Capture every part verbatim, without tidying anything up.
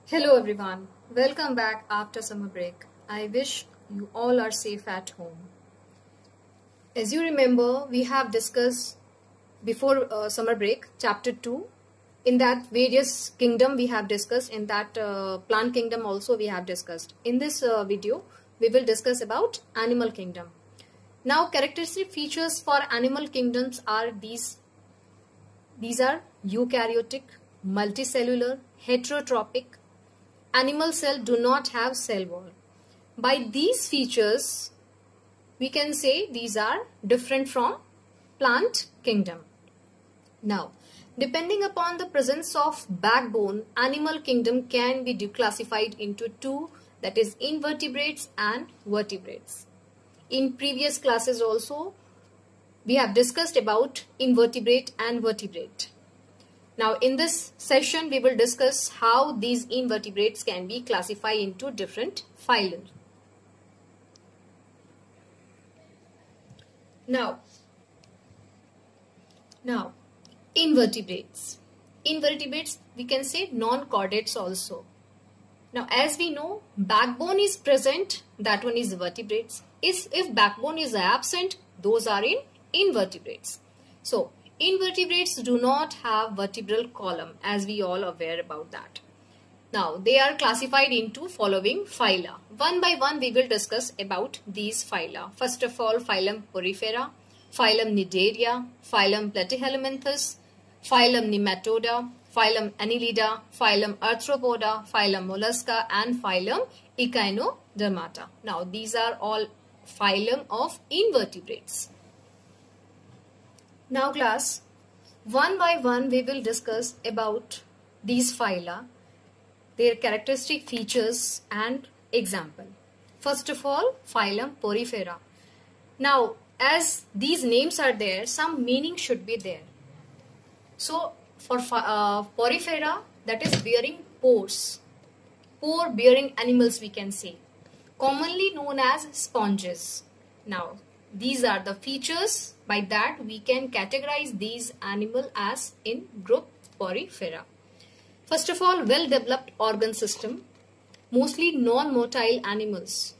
Hello everyone, welcome back after summer break. I wish you all are safe at home. As you remember, we have discussed before uh, summer break chapter two. In that various kingdom we have discussed, in that uh, plant kingdom also we have discussed. In this uh, video, we will discuss about animal kingdom. Now characteristic features for animal kingdoms are these. These are eukaryotic, multicellular, heterotrophic. Animal cell do not have cell wall. By these features, we can say these are different from plant kingdom. Now, depending upon the presence of backbone, animal kingdom can be declassified into two, that is invertebrates and vertebrates. In previous classes also, we have discussed about invertebrate and vertebrate. Now in this session we will discuss how these invertebrates can be classified into different phyla. Now, now invertebrates. Invertebrates we can say non-chordates also. Now as we know, backbone is present, that one is vertebrates. If, if backbone is absent, those are in invertebrates. So invertebrates do not have vertebral column, as we all aware about that. Now they are classified into following phyla. One by one we will discuss about these phyla. First of all, phylum Porifera, phylum Cnidaria, phylum Platyhelminthes, phylum Nematoda, phylum Annelida, phylum Arthropoda, phylum Mollusca and phylum Echinodermata. Now these are all phylum of invertebrates. Now class, one by one we will discuss about these phyla, their characteristic features and example. First of all, phylum Porifera. Now as these names are there, some meaning should be there. So for uh, Porifera, that is bearing pores, pore bearing animals we can say, commonly known as sponges. Now these are the features, by that we can categorize these animals as in group Porifera. First of all, well developed organ system, mostly non-motile animals.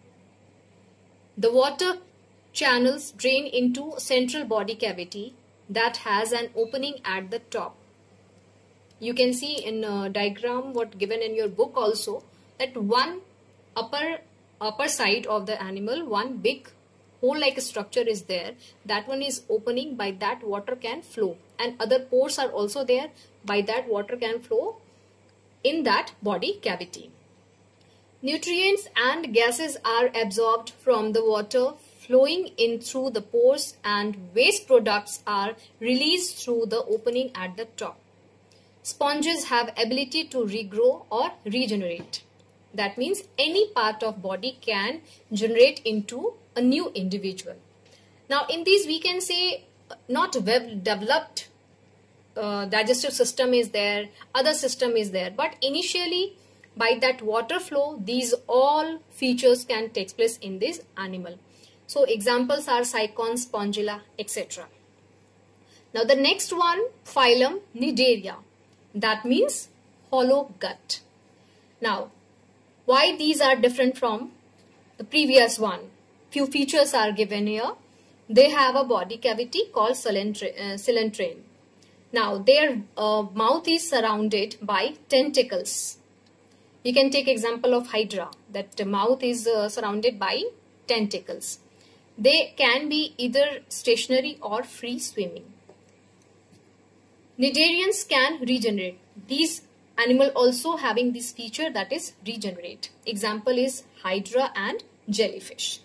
The water channels drain into central body cavity that has an opening at the top. You can see in a diagram what given in your book also, that one upper upper side of the animal, one big hole like structure is there, that one is opening, by that water can flow, and other pores are also there, by that water can flow in that body cavity. Nutrients and gases are absorbed from the water flowing in through the pores, and waste products are released through the opening at the top. Sponges have ability to regrow or regenerate. That means any part of body can generate into a new individual. Now in these we can say not well developed uh, digestive system is there, other system is there, but initially by that water flow these all features can take place in this animal. So examples are Cycon, Spongilla, et cetera. Now the next one, phylum Cnidaria, that means hollow gut. Now why these are different from the previous one? Few features are given here. They have a body cavity called coelenterine. Now their uh, mouth is surrounded by tentacles. You can take example of Hydra, that the mouth is uh, surrounded by tentacles. They can be either stationary or free swimming. Cnidarians can regenerate. These animal also having this feature, that is regenerate. Example is Hydra and jellyfish.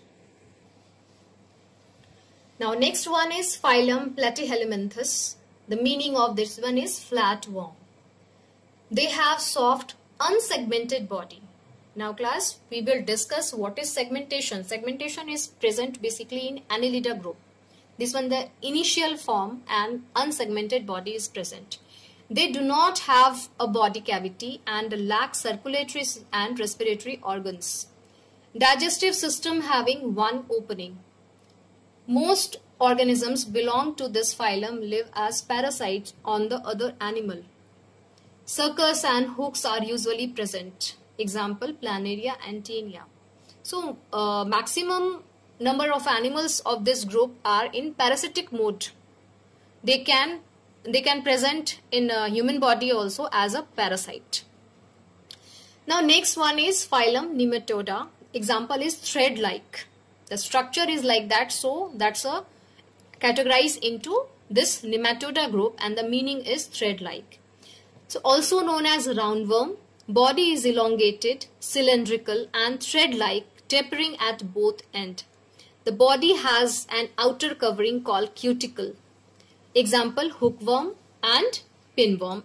Now next one is phylum Platyhelminthes. The meaning of this one is flatworm. They have soft unsegmented body. Now class, we will discuss what is segmentation. Segmentation is present basically in Annelida group. This one, the initial form and unsegmented body is present. They do not have a body cavity and lack circulatory and respiratory organs. Digestive system having one opening. Most organisms belong to this phylum live as parasites on the other animal. Suckers and hooks are usually present. Example, Planaria and Taenia. So uh, maximum number of animals of this group are in parasitic mode. They can they can present in a human body also as a parasite. Now next one is phylum Nematoda. Example is thread-like. The structure is like that, so that's a categorized into this Nematoda group, and the meaning is thread-like. So also known as roundworm, body is elongated, cylindrical and thread-like, tapering at both ends. The body has an outer covering called cuticle. Example, hookworm and pinworm.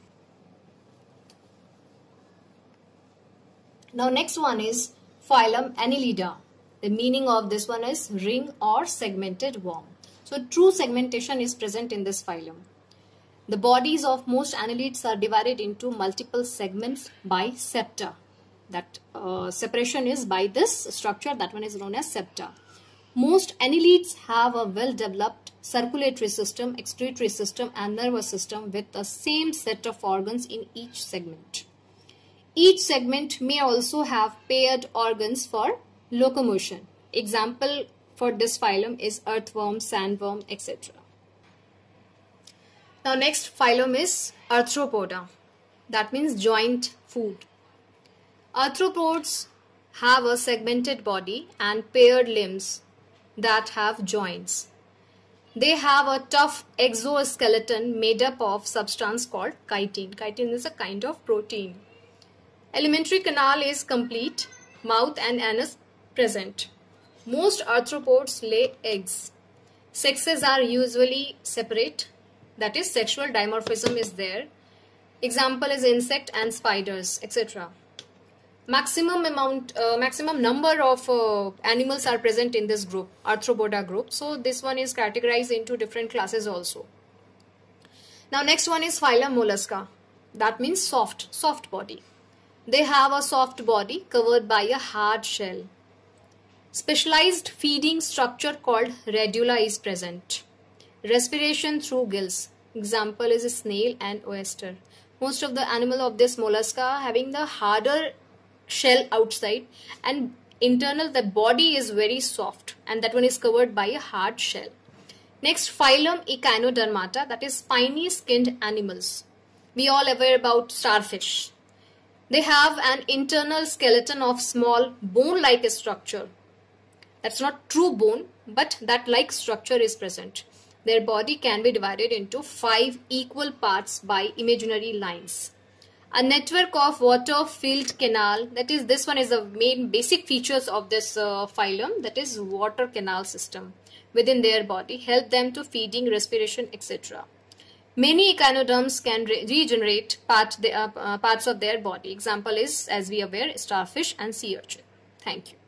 Now next one is phylum Annelida. The meaning of this one is ring or segmented worm. So true segmentation is present in this phylum. The bodies of most annelids are divided into multiple segments by septa. That uh, separation is by this structure, that one is known as septa. Most annelids have a well-developed circulatory system, excretory system and nervous system with the same set of organs in each segment. Each segment may also have paired organs for locomotion. Example for this phylum is earthworm, sandworm, et cetera. Now next phylum is Arthropoda. That means joint food. Arthropods have a segmented body and paired limbs that have joints. They have a tough exoskeleton made up of substance called chitin. Chitin is a kind of protein. Alimentary canal is complete, mouth and anus present. Most arthropods lay eggs. Sexes are usually separate, that is sexual dimorphism is there. Example is insect and spiders, et cetera. Maximum amount, uh, maximum number of uh, animals are present in this group, Arthropoda group. So this one is categorized into different classes also. Now next one is phylum Mollusca. That means soft, soft body. They have a soft body covered by a hard shell. Specialized feeding structure called radula is present. Respiration through gills. Example is a snail and oyster. Most of the animal of this mollusca having the harder shell outside, and internal the body is very soft, and that one is covered by a hard shell. Next, phylum Echinodermata, that is spiny skinned animals. We all aware about starfish. They have an internal skeleton of small bone-like structure. That's not true bone, but that like structure is present. Their body can be divided into five equal parts by imaginary lines. A network of water-filled canal, that is this one is the main basic features of this uh, phylum, that is water canal system within their body, help them to feeding, respiration, et cetera. Many echinoderms can re regenerate part the, uh, uh, parts of their body. Example is, as we are aware, starfish and sea urchin. Thank you.